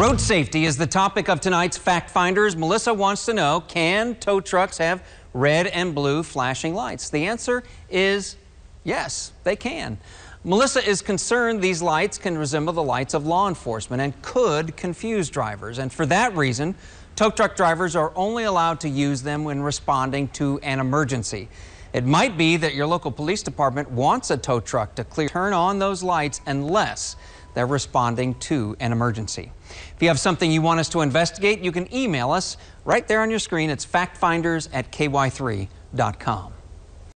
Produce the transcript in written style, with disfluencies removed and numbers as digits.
Road safety is the topic of tonight's Fact Finders. Melissa wants to know, can tow trucks have red and blue flashing lights? The answer is yes, they can. Melissa is concerned these lights can resemble the lights of law enforcement and could confuse drivers. And for that reason, tow truck drivers are only allowed to use them when responding to an emergency. It might be that your local police department wants a tow truck to turn on those lights unless they're responding to an emergency. If you have something you want us to investigate, you can email us right there on your screen. It's factfinders@ky3.com.